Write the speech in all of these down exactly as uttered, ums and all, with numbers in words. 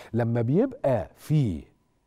لما بيبقى في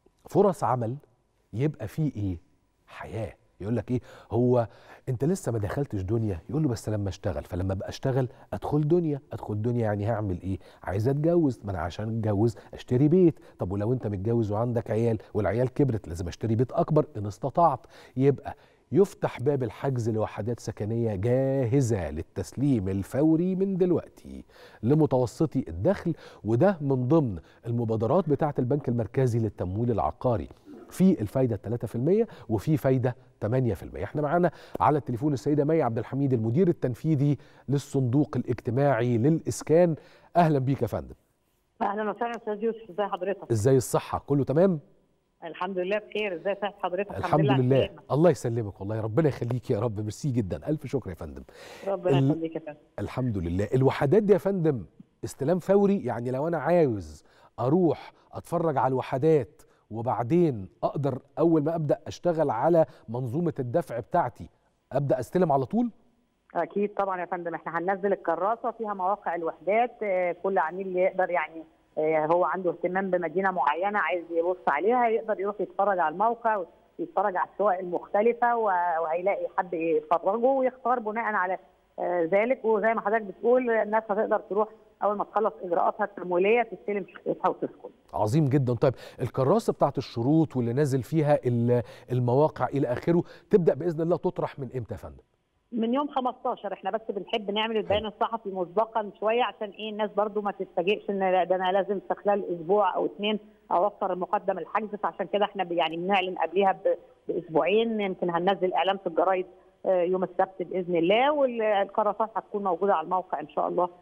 فرص عمل يبقى في ايه؟ حياه. يقول لك ايه؟ هو انت لسه ما دخلتش دنيا؟ يقول له بس لما اشتغل. فلما ابقى اشتغل ادخل دنيا. ادخل دنيا يعني هعمل ايه؟ عايز اتجوز، ما انا عشان اتجوز اشتري بيت. طب ولو انت متجوز وعندك عيال والعيال كبرت لازم اشتري بيت اكبر ان استطعت. يبقى يفتح باب الحجز لوحدات سكنيه جاهزه للتسليم الفوري من دلوقتي لمتوسطي الدخل، وده من ضمن المبادرات بتاعه البنك المركزي للتمويل العقاري. في الفايده ثلاثة في المية وفي فايده ثمانية في المية. احنا معانا على التليفون السيده مي عبد الحميد المدير التنفيذي للصندوق الاجتماعي للاسكان. اهلا بيك يا فندم. اهلا وسهلا استاذ يوسف، ازي حضرتك؟ ازاي الصحه؟ كله تمام؟ الحمد لله بخير. ازي صحه حضرتك؟ الحمد, الحمد لله, لله. الله يسلمك والله، ربنا يخليك يا رب. ميرسي جدا، الف شكر يا فندم. ربنا ال... يخليك يا فندم. الحمد لله. الوحدات دي يا فندم استلام فوري، يعني لو انا عاوز اروح اتفرج على الوحدات وبعدين اقدر اول ما ابدا اشتغل على منظومه الدفع بتاعتي ابدا استلم على طول؟ اكيد طبعا يا فندم. احنا هننزل الكراسه فيها مواقع الوحدات، كل عميل يقدر يعني هو عنده اهتمام بمدينه معينه عايز يبص عليها يقدر يروح يتفرج على الموقع ويتفرج على الشقق المختلفه وهيلاقي حد يفرجه ويختار بناء على ذلك. وزي ما حضرتك بتقول الناس هتقدر تروح اول ما تخلص اجراءاتها التمويليه تستلم شقتها وتسكن. عظيم جدا. طيب الكراسه بتاعت الشروط واللي نازل فيها المواقع الى اخره تبدا باذن الله تطرح من امتى يا فندم؟ من يوم خمستاشر. احنا بس بنحب نعمل البيان الصحفي مسبقا شويه عشان ايه الناس برضو ما تتفاجئش ان ده انا لازم في خلال اسبوع او اثنين اوفر المقدم الحجز. فعشان كده احنا يعني بنعلن قبلها باسبوعين. يمكن هننزل اعلان في الجرايد يوم السبت باذن الله، والكراسات هتكون موجوده على الموقع ان شاء الله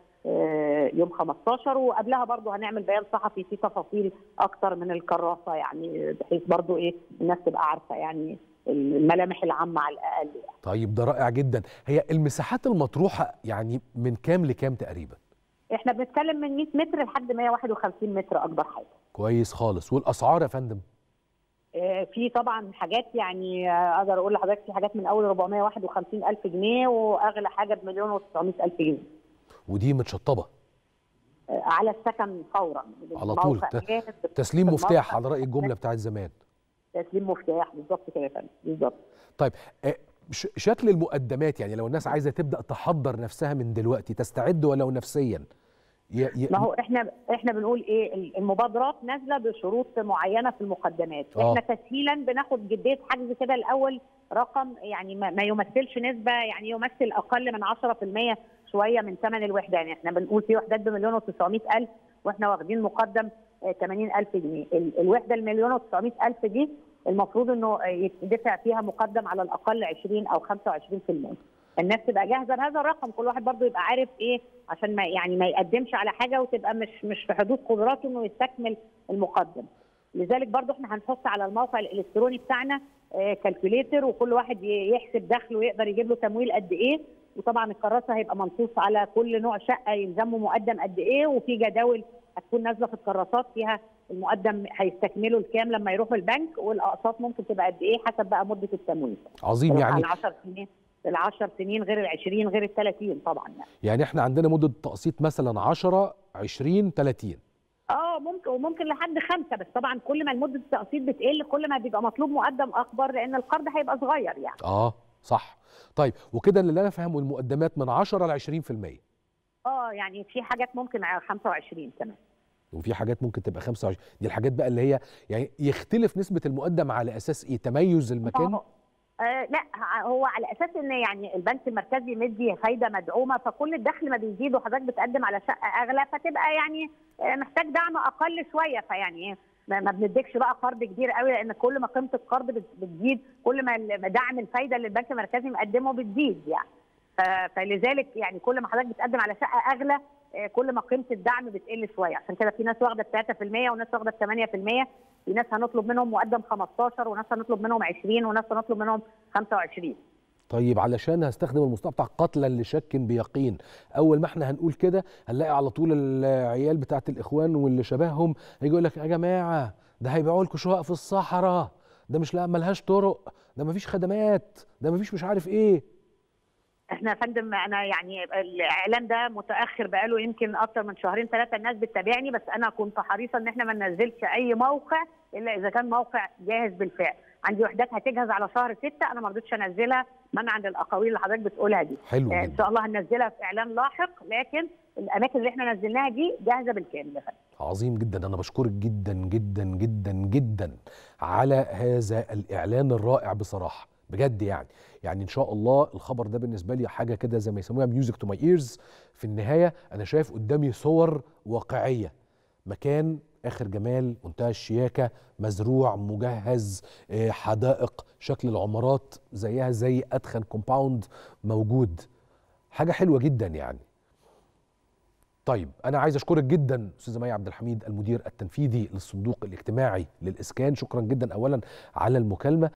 يوم خمستاشر. وقبلها برضو هنعمل بيان صحفي فيه تفاصيل اكتر من الكراسه، يعني بحيث برضو ايه الناس تبقى عارفه يعني الملامح العامه على الاقل يعني. طيب ده رائع جدا. هي المساحات المطروحه يعني من كام لكام تقريبا؟ احنا بنتكلم من مية متر لحد مية وواحد وخمسين متر اكبر حاجه. كويس خالص. والاسعار يا فندم؟ آه في طبعا حاجات يعني اقدر اقول لحضرتك في حاجات من اول أربعمية وواحد وخمسين الف جنيه واغلى حاجه بمليون وتسعمية الف جنيه. ودي متشطبه؟ آه على السكن فورا على طول. تسليم مفتاح على راي الجمله بتاعت زمان. تسليم مفتاح بالظبط كده يا فندم بالظبط. طيب شكل المقدمات، يعني لو الناس عايزه تبدا تحضر نفسها من دلوقتي تستعد ولو نفسيا؟ ي... ما هو احنا احنا بنقول ايه المبادرات نازله بشروط معينه في المقدمات. أوه. احنا تسهيلا بناخد جديه حجز كده الاول رقم يعني ما, ما يمثلش نسبه، يعني يمثل اقل من عشرة في المية شويه من ثمن الوحده. يعني احنا بنقول في وحدات بمليون وتسعمية الف واحنا واخدين مقدم ثمانين الف جنيه. الوحده المليون وتسعمية الف دي المفروض انه يدفع فيها مقدم على الاقل عشرين او خمسة وعشرين في المية. الناس تبقى جاهزه بهذا الرقم، كل واحد برضه يبقى عارف ايه عشان ما يعني ما يقدمش على حاجه وتبقى مش مش في حدود قدراته انه يستكمل المقدم. لذلك برضه احنا هنحط على الموقع الالكتروني بتاعنا آه كالكوليتر وكل واحد يحسب دخله ويقدر يجيب له تمويل قد ايه. وطبعا الكراسه هيبقى منصوص على كل نوع شقه يلزمه مقدم قد ايه، وفي جداول هتكون نازله في الكراسات فيها المقدم هيستكمله الكام لما يروحوا البنك، والاقساط ممكن تبقى قد ايه حسب بقى مده التمويل. عظيم. يعني عشر سنين العشر سنين غير العشرين غير الثلاثين طبعا يعني. يعني احنا عندنا مده تقسيط مثلا عشرة عشرين ثلاثين. اه ممكن وممكن لحد خمسه، بس طبعا كل ما مده التقسيط بتقل كل ما بيبقى مطلوب مقدم اكبر لان القرض هيبقى صغير يعني. اه صح. طيب وكده اللي انا فاهمه المقدمات من عشرة ل عشرين في المية. اه يعني في حاجات ممكن خمسة وعشرين كمان. وفي حاجات ممكن تبقى خمسة وعشرين. دي الحاجات بقى اللي هي يعني يختلف نسبه المقدم على اساس ايه؟ تميز المكان؟ آه. آه لا هو على اساس ان يعني البنك المركزي مدي فايده مدعومه، فكل الدخل ما بيزيد وحضرتك بتقدم على شقه اغلى فتبقى يعني محتاج دعم اقل شويه. فيعني ما بنديكش بقى قرض كبير قوي لان كل ما قيمه القرض بتزيد كل ما دعم الفايده اللي البنك المركزي مقدمه بتزيد يعني. فلذلك يعني كل ما حضرتك بتقدم على شقه اغلى كل ما قيمه الدعم بتقل شويه. عشان كده في ناس واخده ثلاثة في المية وناس واخده ثمانية في المية، في ناس هنطلب منهم مقدم خمستاشر وناس هنطلب منهم عشرين وناس هنطلب منهم خمسة وعشرين. طيب علشان هستخدم المصطلح بتاع قتلا لشك بيقين، اول ما احنا هنقول كده هنلاقي على طول العيال بتاعت الاخوان واللي شبههم هيجي يقول لك يا جماعه ده هيبيعوا لكم شقق في الصحراء، ده مش لا ملهاش طرق، ده مفيش خدمات، ده مفيش مش عارف ايه. احنا يا فندم انا يعني الاعلان ده متاخر بقاله يمكن اكتر من شهرين ثلاثه، الناس بتتابعني، بس انا كنت حريصه ان احنا ما ننزلش اي موقع الا اذا كان موقع جاهز بالفعل. عندي وحدات هتجهز على شهر ستة، انا ما رضيتش انزلها منعا للاقاويل اللي حضرتك بتقولها دي. حلو ان شاء الله هننزلها في اعلان لاحق، لكن الاماكن اللي احنا نزلناها دي جاهزه بالكامل يا فندم. عظيم جدا، انا بشكرك جدا جدا جدا جدا على هذا الاعلان الرائع بصراحه بجد. يعني يعني ان شاء الله الخبر ده بالنسبه لي حاجه كده زي ما يسموها ميوزك تو ماي ايرز. في النهايه انا شايف قدامي صور واقعيه، مكان اخر جمال، منتهى الشياكه، مزروع، مجهز، حدائق، شكل العمارات زيها زي ادخن كومباوند موجود، حاجه حلوه جدا يعني. طيب انا عايز اشكرك جدا استاذه مي عبد الحميد المدير التنفيذي للصندوق الاجتماعي للاسكان، شكرا جدا اولا على المكالمه.